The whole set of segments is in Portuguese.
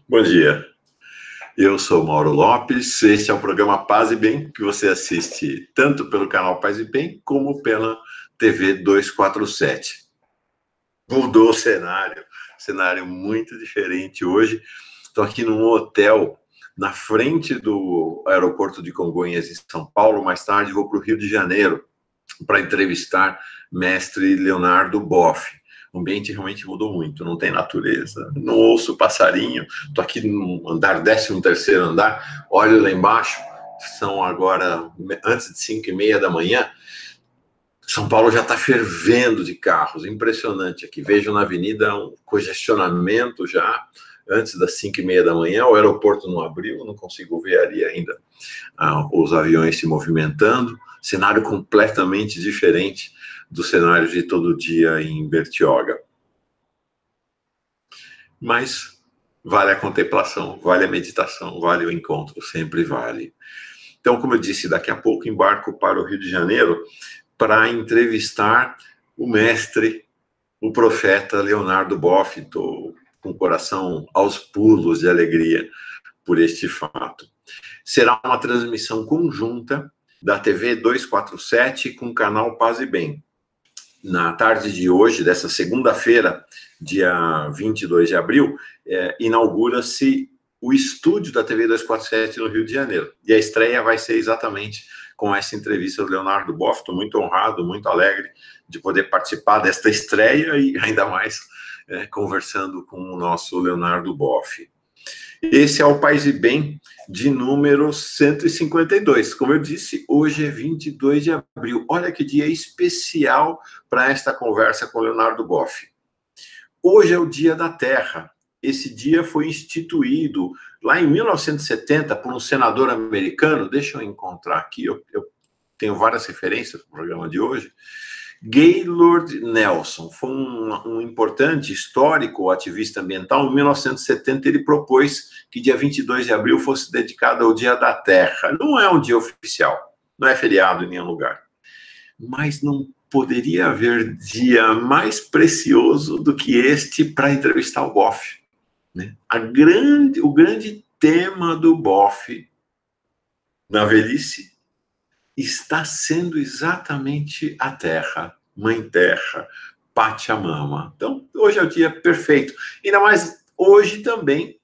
Bom dia, eu sou Mauro Lopes, este é o programa Paz e Bem, que você assiste tanto pelo canal Paz e Bem, como pela TV 247. Mudou o cenário muito diferente hoje. Estou aqui num hotel na frente do aeroporto de Congonhas, em São Paulo. Mais tarde vou para o Rio de Janeiro para entrevistar mestre Leonardo Boff. O ambiente realmente mudou muito, não tem natureza, não ouço passarinho. Estou aqui no andar, 13º andar, olho lá embaixo, são agora antes de 5h30 da manhã. São Paulo já está fervendo de carros, impressionante aqui. Vejo na avenida um congestionamento já antes das 5h30 da manhã. O aeroporto não abriu, não consigo ver ali ainda os aviões se movimentando. Cenário completamente diferente do cenário de todo dia em Bertioga. Mas vale a contemplação, vale a meditação, vale o encontro, sempre vale. Então, como eu disse, daqui a pouco embarco para o Rio de Janeiro para entrevistar o mestre, o profeta Leonardo Boff. Estou com o coração aos pulos de alegria por este fato. Será uma transmissão conjunta da TV 247 com o canal Paz e Bem. Na tarde de hoje, dessa segunda-feira, dia 22 de abril, inaugura-se o estúdio da TV 247 no Rio de Janeiro. E a estreia vai ser exatamente com essa entrevista do Leonardo Boff. Estou muito honrado, muito alegre de poder participar desta estreia e ainda mais conversando com o nosso Leonardo Boff. Esse é o Paz e Bem de número 152. Como eu disse, hoje é 22 de abril. Olha que dia especial para esta conversa com o Leonardo Boff. Hoje é o Dia da Terra. Esse dia foi instituído lá em 1970 por um senador americano. Deixa eu encontrar aqui, eu tenho várias referências para o programa de hoje. Gaylord Nelson foi um importante histórico, ativista ambiental. Em 1970 ele propôs que dia 22 de abril fosse dedicado ao Dia da Terra. Não é um dia oficial, não é feriado em nenhum lugar, mas não poderia haver dia mais precioso do que este para entrevistar o Boff, né? O grande tema do Boff na velhice está sendo exatamente a Terra, Mãe Terra, Pachamama. Então, hoje é o dia perfeito. Ainda mais, hoje também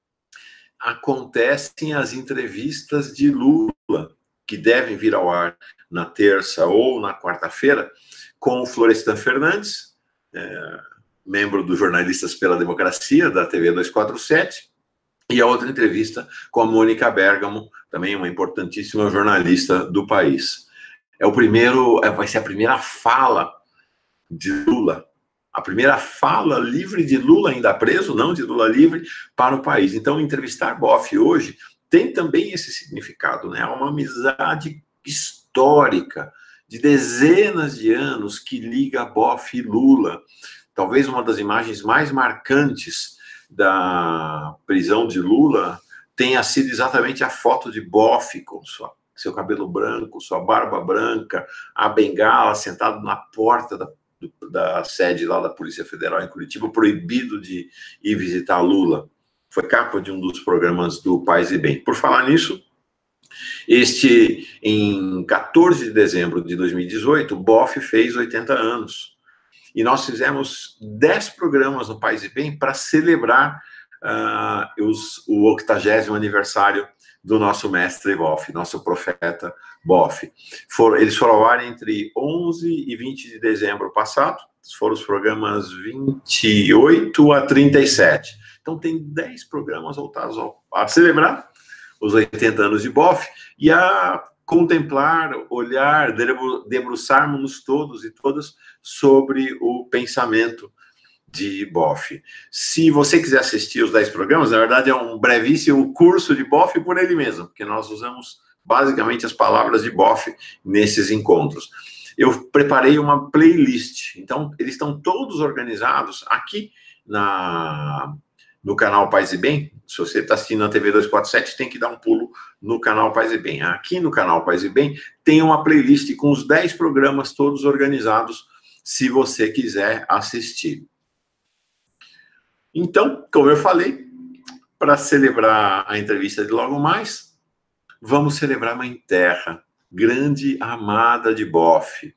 acontecem as entrevistas de Lula, que devem vir ao ar na terça ou na quarta-feira, com o Florestan Fernandes, membro do Jornalistas pela Democracia, da TV 247, e a outra entrevista com a Mônica Bergamo, também uma importantíssima jornalista do país. Vai ser a primeira fala de Lula, a primeira fala livre de Lula ainda preso, não de Lula livre, para o país. Então, entrevistar Boff hoje tem também esse significado, né? Há uma amizade histórica de dezenas de anos que liga Boff e Lula. Talvez uma das imagens mais marcantes da prisão de Lula tenha sido exatamente a foto de Boff com seu cabelo branco, sua barba branca, a bengala, sentado na porta da sede lá da Polícia Federal em Curitiba, proibido de ir visitar Lula. Foi capa de um dos programas do Paz e Bem. Por falar nisso, em 14 de dezembro de 2018, Boff fez 80 anos. E nós fizemos 10 programas no Paz e Bem para celebrar o 80º aniversário do nosso mestre Boff, nosso profeta Boff. Eles foram ao ar entre 11 e 20 de dezembro passado. Foram os programas 28 a 37. Então tem 10 programas voltados a celebrar os 80 anos de Boff e a contemplar, olhar, debruçarmos todos e todas sobre o pensamento de Boff. Se você quiser assistir os 10 programas, na verdade é um brevíssimo curso de Boff por ele mesmo, porque nós usamos basicamente as palavras de Boff nesses encontros. Eu preparei uma playlist, então eles estão todos organizados aqui no canal Paz e Bem. Se você está assistindo na TV 247, tem que dar um pulo no canal Paz e Bem. Aqui no canal Paz e Bem tem uma playlist com os 10 programas todos organizados, se você quiser assistir. Então, como eu falei, para celebrar a entrevista de logo mais, vamos celebrar Mãe Terra, grande amada de Boff.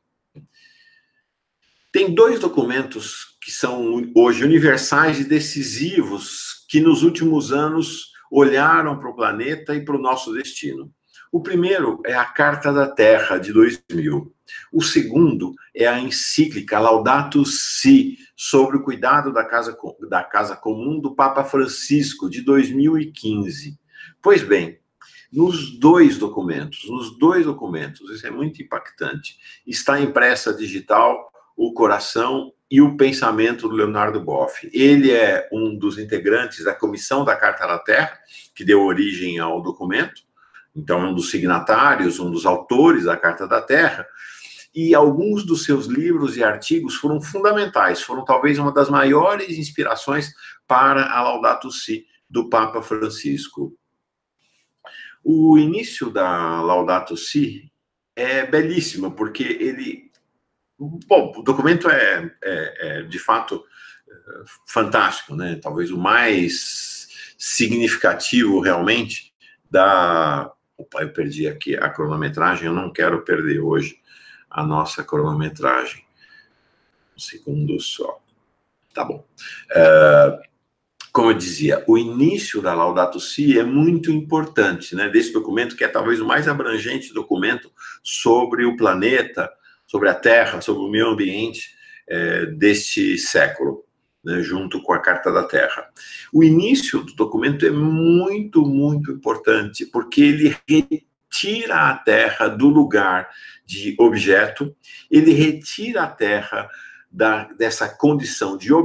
Tem dois documentos que são hoje universais e decisivos que nos últimos anos olharam para o planeta e para o nosso destino. O primeiro é a Carta da Terra, de 2000. O segundo é a encíclica Laudato Si, sobre o cuidado da casa comum do Papa Francisco, de 2015. Pois bem, nos dois documentos, isso é muito impactante, está impressa digital o coração e o pensamento do Leonardo Boff. Ele é um dos integrantes da Comissão da Carta da Terra, que deu origem ao documento, então é um dos signatários, um dos autores da Carta da Terra, e alguns dos seus livros e artigos foram fundamentais, foram talvez uma das maiores inspirações para a Laudato Si do Papa Francisco. O início da Laudato Si é belíssimo, porque ele... Bom, o documento é de fato fantástico, né? Talvez o mais significativo realmente da... Opa, eu perdi aqui a cronometragem, eu não quero perder hoje a nossa cronometragem. Um segundo só. Tá bom. Como eu dizia, o início da Laudato Si é muito importante, né? Desse documento, que é talvez o mais abrangente documento sobre o planeta, sobre a Terra, sobre o meio ambiente deste século, né, junto com a Carta da Terra. O início do documento é muito, muito importante, porque ele retira a Terra do lugar de objeto, ele retira a Terra dessa condição de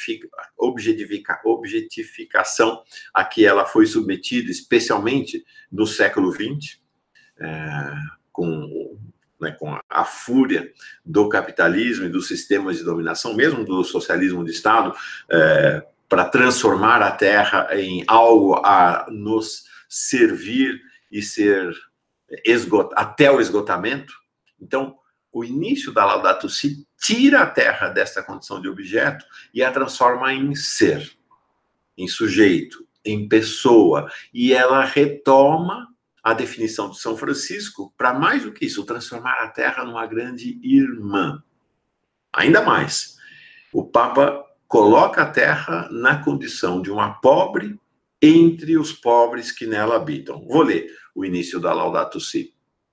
objetificação a que ela foi submetida, especialmente no século XX, com a fúria do capitalismo e dos sistemas de dominação, mesmo do socialismo de Estado, para transformar a Terra em algo a nos servir e ser até o esgotamento. Então, o início da Laudato Si tira a Terra dessa condição de objeto e a transforma em ser, em sujeito, em pessoa, e ela retoma a definição de São Francisco para mais do que isso, transformar a Terra numa grande irmã. Ainda mais, o Papa coloca a Terra na condição de uma pobre entre os pobres que nela habitam. Vou ler o início da Laudato Si.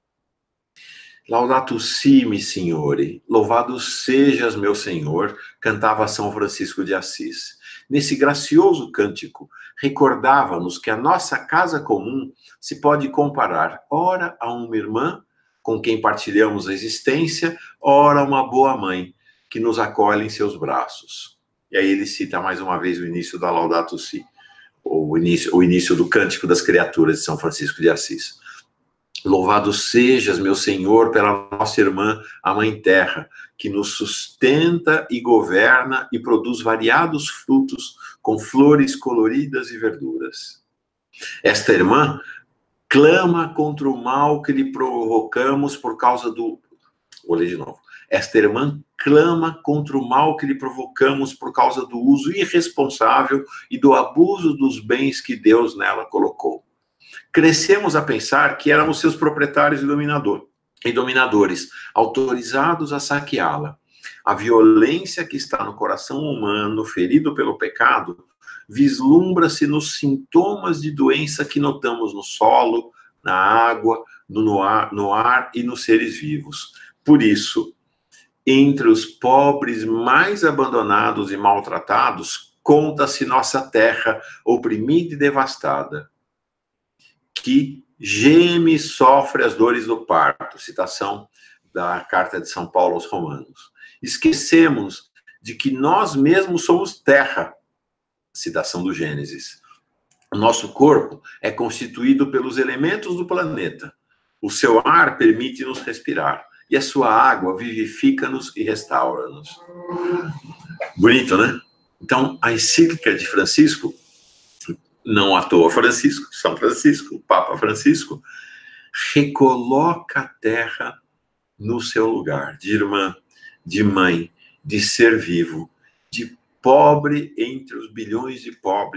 Laudato Si, mi Signore, louvado sejas, meu Senhor, cantava São Francisco de Assis. Nesse gracioso cântico, recordava-nos que a nossa casa comum se pode comparar, ora a uma irmã com quem partilhamos a existência, ora a uma boa mãe que nos acolhe em seus braços. E aí ele cita mais uma vez o início da Laudato Si, o início do Cântico das Criaturas de São Francisco de Assis. Louvado sejas, meu Senhor, pela nossa irmã, a Mãe Terra, que nos sustenta e governa e produz variados frutos com flores coloridas e verduras. Esta irmã clama contra o mal que lhe provocamos por causa do... Vou ler de novo. Esta irmã clama contra o mal que lhe provocamos por causa do uso irresponsável e do abuso dos bens que Deus nela colocou. Crescemos a pensar que éramos seus proprietários e dominadores, autorizados a saqueá-la. A violência que está no coração humano, ferido pelo pecado, vislumbra-se nos sintomas de doença que notamos no solo, na água, no ar e nos seres vivos. Por isso, entre os pobres mais abandonados e maltratados, conta-se nossa terra oprimida e devastada, que geme e sofre as dores do parto, citação da carta de São Paulo aos Romanos. Esquecemos de que nós mesmos somos terra, citação do Gênesis. O nosso corpo é constituído pelos elementos do planeta. O seu ar permite-nos respirar, e a sua água vivifica-nos e restaura-nos. Bonito, né? Então, a encíclica de Francisco, não à toa Francisco, São Francisco, Papa Francisco, recoloca a terra no seu lugar, de irmã, de mãe, de ser vivo, de pobre entre os bilhões de pobres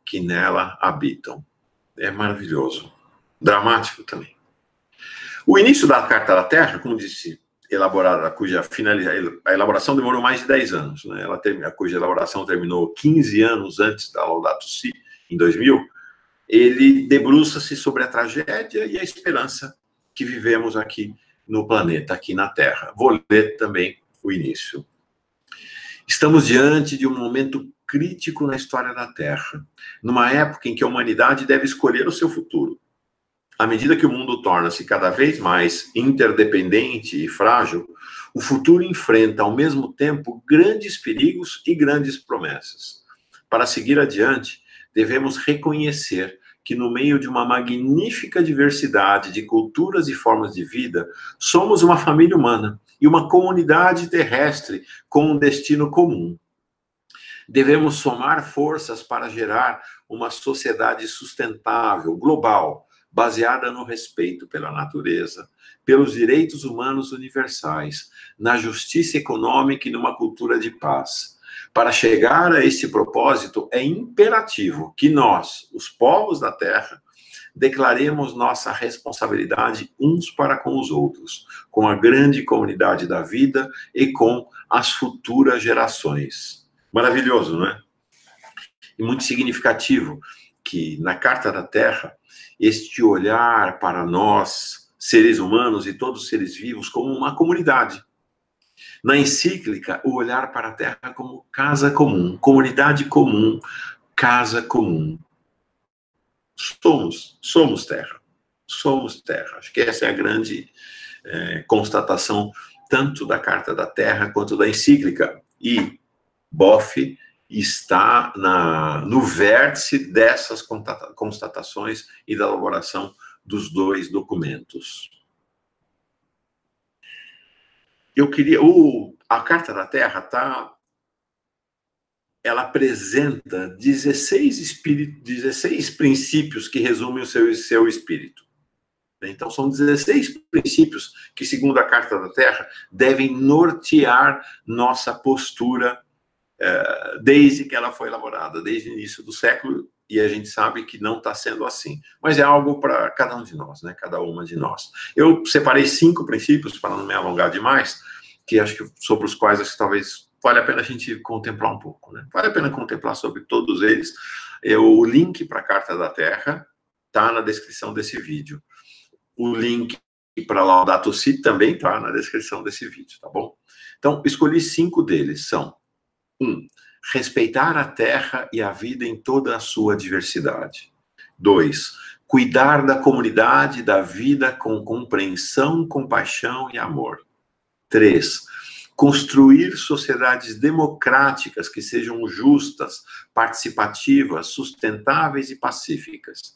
que nela habitam. É maravilhoso. Dramático também. O início da Carta da Terra, como disse, elaborada, a elaboração demorou mais de 10 anos, né? Cuja elaboração terminou 15 anos antes da Laudato Si, em 2000, ele debruça-se sobre a tragédia e a esperança que vivemos aqui no planeta, aqui na Terra. Vou ler também o início. Estamos diante de um momento crítico na história da Terra, numa época em que a humanidade deve escolher o seu futuro. À medida que o mundo torna-se cada vez mais interdependente e frágil, o futuro enfrenta, ao mesmo tempo, grandes perigos e grandes promessas. Para seguir adiante, devemos reconhecer que, no meio de uma magnífica diversidade de culturas e formas de vida, somos uma família humana e uma comunidade terrestre com um destino comum. Devemos somar forças para gerar uma sociedade sustentável, global, baseada no respeito pela natureza, pelos direitos humanos universais, na justiça econômica e numa cultura de paz. Para chegar a este propósito, é imperativo que nós, os povos da Terra, declaremos nossa responsabilidade uns para com os outros, com a grande comunidade da vida e com as futuras gerações. Maravilhoso, não é? E muito significativo que na Carta da Terra, este olhar para nós, seres humanos e todos os seres vivos, como uma comunidade. Na encíclica, o olhar para a Terra como casa comum, comunidade comum, casa comum. Somos Terra. Somos Terra. Acho que essa é a grande constatação, tanto da Carta da Terra quanto da encíclica. E Boff está no vértice dessas constatações e da elaboração dos dois documentos. A Carta da Terra ela apresenta 16 princípios que resumem o seu espírito. Então, são 16 princípios que, segundo a Carta da Terra, devem nortear nossa postura desde que ela foi elaborada, desde o início do século, e a gente sabe que não está sendo assim. Mas é algo para cada um de nós, né? Cada uma de nós. Eu separei 5 princípios, para não me alongar demais, que acho que sobre os quais acho que talvez vale a pena a gente contemplar um pouco, né? Vale a pena contemplar sobre todos eles. O link para a Carta da Terra está na descrição desse vídeo. O link para Laudato Si também está na descrição desse vídeo, tá bom? Então, escolhi 5 deles. São: 1. Respeitar a terra e a vida em toda a sua diversidade. 2. Cuidar da comunidade e da vida com compreensão, compaixão e amor. 3. Construir sociedades democráticas que sejam justas, participativas, sustentáveis e pacíficas.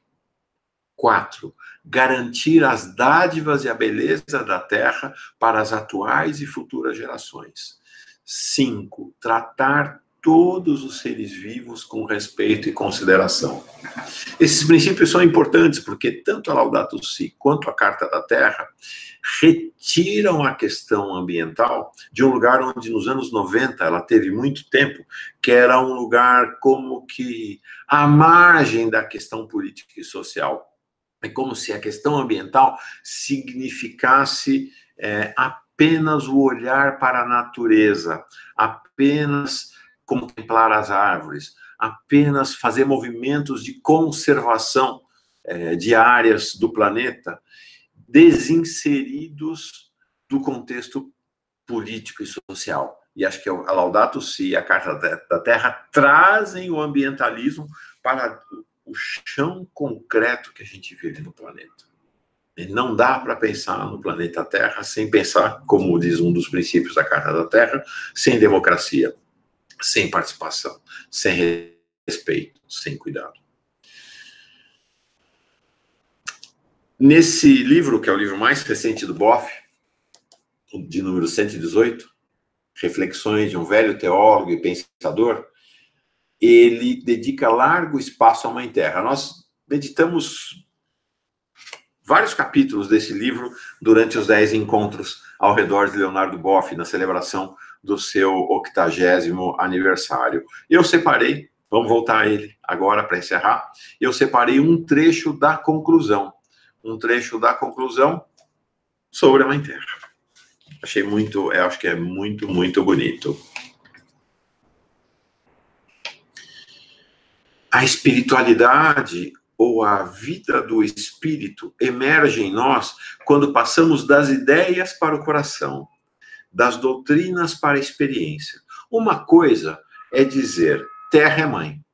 4. Garantir as dádivas e a beleza da terra para as atuais e futuras gerações. 5. Tratar todos os seres vivos com respeito e consideração. Esses princípios são importantes porque tanto a Laudato Si quanto a Carta da Terra retiram a questão ambiental de um lugar onde nos anos 90 ela teve muito tempo, que era um lugar como que à margem da questão política e social. É como se a questão ambiental significasse apenas o olhar para a natureza, apenas contemplar as árvores, apenas fazer movimentos de conservação de áreas do planeta desinseridos do contexto político e social. E acho que a Laudato Si e a Carta da Terra trazem o ambientalismo para o chão concreto que a gente vive no planeta. Não dá para pensar no planeta Terra sem pensar, como diz um dos princípios da Carta da Terra, sem democracia, sem participação, sem respeito, sem cuidado. Nesse livro, que é o livro mais recente do Boff, de número 118, Reflexões de um Velho Teólogo e Pensador, ele dedica largo espaço à Mãe Terra. Nós meditamos vários capítulos desse livro durante os 10 encontros ao redor de Leonardo Boff, na celebração do seu 80º aniversário. Eu separei Vamos voltar a ele agora para encerrar. Eu separei um trecho da conclusão. Um trecho da conclusão sobre a Mãe Terra. Achei muito, eu acho que é muito, muito bonito. A espiritualidade ou a vida do espírito emerge em nós quando passamos das ideias para o coração, das doutrinas para a experiência. Uma coisa é dizer, terra é mãe,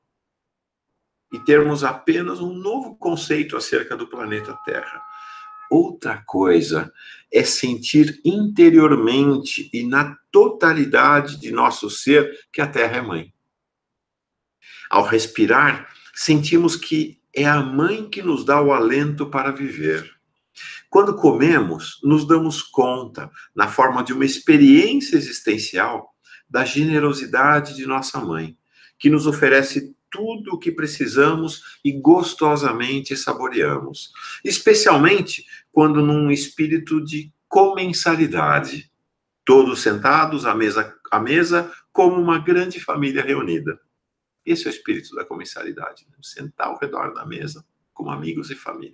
e termos apenas um novo conceito acerca do planeta Terra. Outra coisa é sentir interiormente e na totalidade de nosso ser que a Terra é mãe. Ao respirar, sentimos que é a mãe que nos dá o alento para viver. Quando comemos, nos damos conta, na forma de uma experiência existencial, da generosidade de nossa mãe, que nos oferece tudo o que precisamos e gostosamente saboreamos, especialmente quando num espírito de comensalidade, todos sentados à mesa como uma grande família reunida. Esse é o espírito da comensalidade, né? Sentar ao redor da mesa como amigos e família.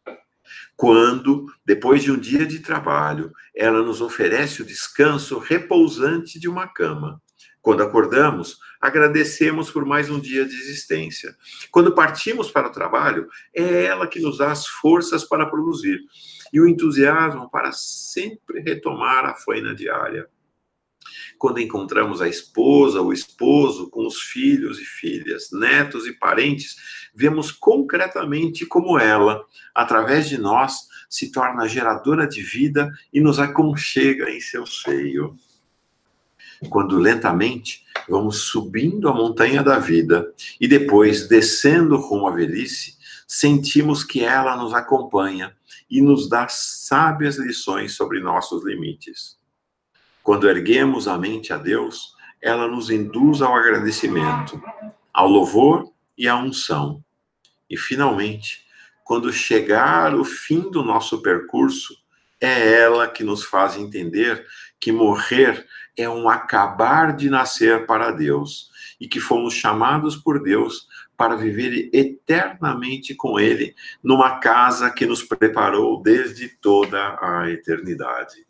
Quando, depois de um dia de trabalho, ela nos oferece o descanso repousante de uma cama. Quando acordamos, agradecemos por mais um dia de existência. Quando partimos para o trabalho, é ela que nos dá as forças para produzir e o entusiasmo para sempre retomar a faina diária. Quando encontramos a esposa, o esposo, com os filhos e filhas, netos e parentes, vemos concretamente como ela, através de nós, se torna geradora de vida e nos aconchega em seu seio. Quando lentamente vamos subindo a montanha da vida e depois descendo rumo à velhice, sentimos que ela nos acompanha e nos dá sábias lições sobre nossos limites. Quando erguemos a mente a Deus, ela nos induz ao agradecimento, ao louvor e à unção. E, finalmente, quando chegar o fim do nosso percurso, é ela que nos faz entender que morrer é um acabar de nascer para Deus e que fomos chamados por Deus para viver eternamente com Ele numa casa que nos preparou desde toda a eternidade.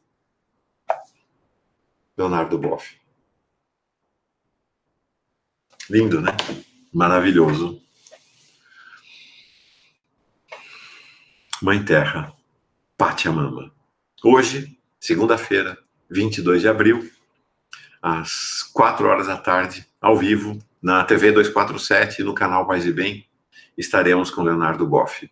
Leonardo Boff. Lindo, né? Maravilhoso. Mãe Terra, Pachamama. Hoje, segunda-feira, 22 de abril, às 4 horas da tarde, ao vivo, na TV 247, no canal Paz e Bem, estaremos com Leonardo Boff.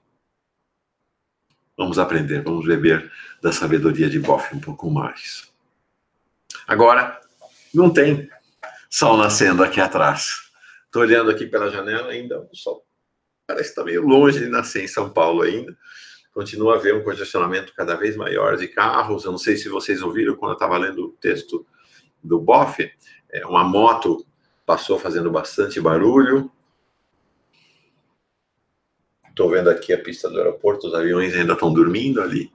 Vamos aprender, vamos beber da sabedoria de Boff um pouco mais. Agora, não tem sol nascendo aqui atrás. Estou olhando aqui pela janela ainda, o sol parece que está meio longe de nascer em São Paulo ainda. Continua a haver um congestionamento cada vez maior de carros. Eu não sei se vocês ouviram quando eu estava lendo o texto do Boff, uma moto passou fazendo bastante barulho. Estou vendo aqui a pista do aeroporto, os aviões ainda estão dormindo ali.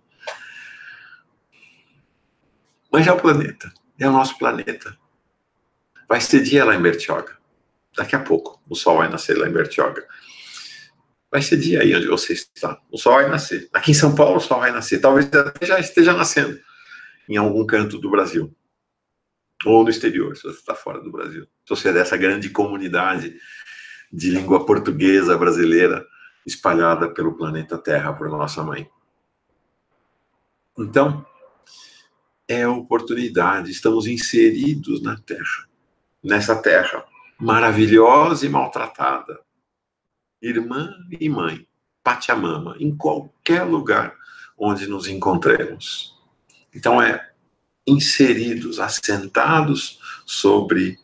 Mas é o planeta, é o nosso planeta. Vai ser dia lá em Bertioga. Daqui a pouco, o sol vai nascer lá em Bertioga. Vai ser dia aí onde você está. O sol vai nascer. Aqui em São Paulo, o sol vai nascer. Talvez até já esteja nascendo em algum canto do Brasil. Ou no exterior, se você está fora do Brasil. Se você é dessa grande comunidade de língua portuguesa brasileira espalhada pelo planeta Terra, por nossa mãe. Então, é oportunidade. Estamos inseridos na Terra. Nessa Terra maravilhosa e maltratada. Irmã e mãe, Pachamama, em qualquer lugar onde nos encontremos. Então, inseridos, assentados sobre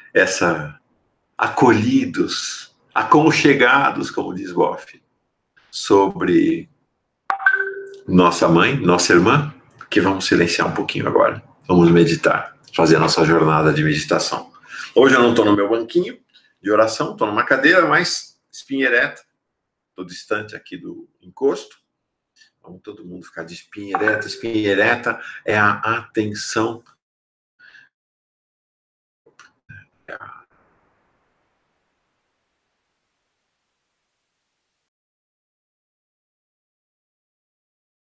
acolhidos, aconchegados, como diz Boff, sobre nossa mãe, nossa irmã, que vamos silenciar um pouquinho agora. Vamos meditar, fazer a nossa jornada de meditação. Hoje eu não estou no meu banquinho de oração, estou numa cadeira mais espinha ereta, estou distante aqui do encosto. Vamos todo mundo ficar de espinha ereta. Espinha ereta é a atenção.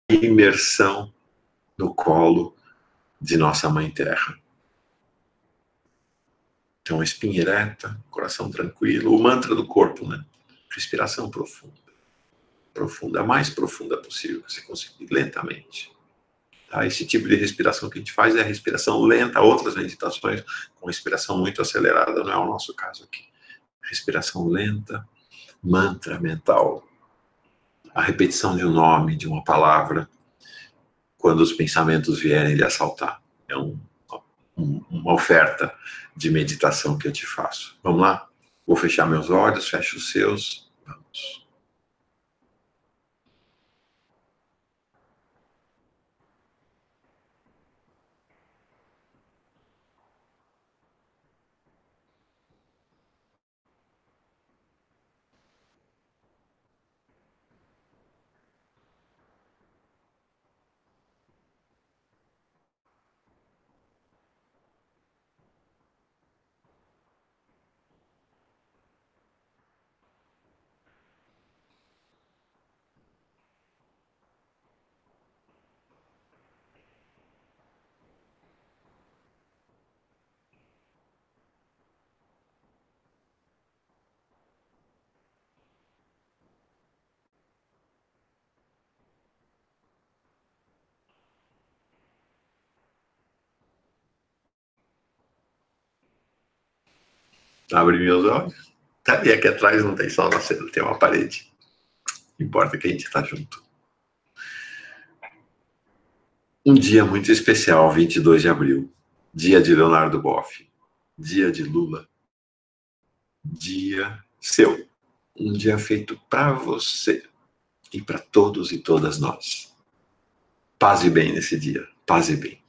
imersão no colo de nossa Mãe Terra. Então, espinha ereta, coração tranquilo, o mantra do corpo, né? Respiração profunda. Profunda, a mais profunda possível que você conseguir, lentamente. Tá? Esse tipo de respiração que a gente faz é a respiração lenta, outras meditações com respiração muito acelerada, não é o nosso caso aqui. Respiração lenta, mantra mental. A repetição de um nome, de uma palavra, quando os pensamentos vierem lhe assaltar. É uma oferta de meditação que eu te faço. Vamos lá? Vou fechar meus olhos, fecha os seus. Vamos. Abre meus olhos. E aqui atrás não tem só nossa, tem uma parede. Importa que a gente está junto. Um dia muito especial, 22 de abril. Dia de Leonardo Boff. Dia de Lula. Dia seu. Um dia feito para você e para todos e todas nós. Paz e bem nesse dia. Paz e bem.